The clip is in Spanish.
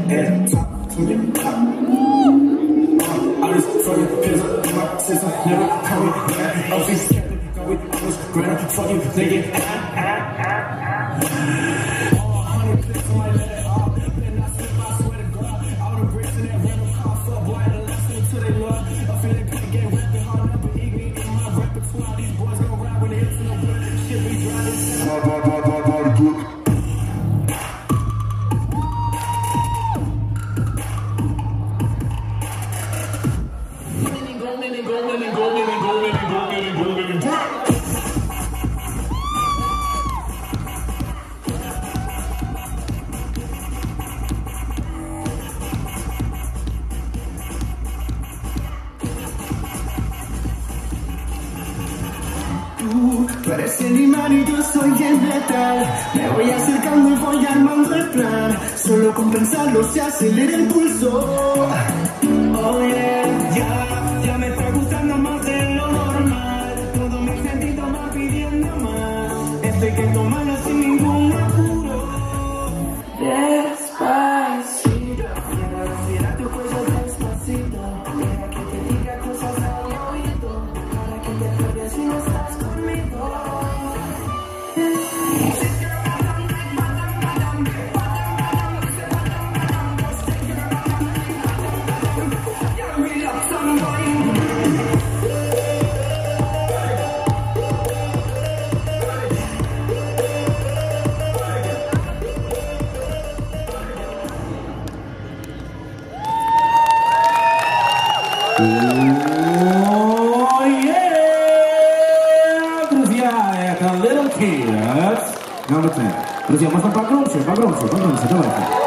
and top to the top. I just fucking pills up in my system, never call me back. Oh, she's scared, go with almost grand, fucking nigga. All 100 clips on my leg, then I slip, I swear to God. All the bricks in that rental car, fuck boy, the last thing to they love. I feel like I get rapping hard up and eating in my repertoire. These boys gon' ride when they hit no good. Shit, we driving. Good. Tú eres el imán y yo soy el metal. Me voy acercando y voy armando el plan. Solo con pensarlo se acelera el pulso. Oh yeah, ya me está gustando más de lo normal. Todo mi sentido va pidiendo más. Estoy que tomarlo sin ningún apuro. Despacito, quiero respirar tu cuello despacito. Deja que te diga cosas al oído, para que te acuerdes si no estás conmigo. Oh yeah! Друзья, это Little Kids. Number 10. Друзья, можно погромче, давайте.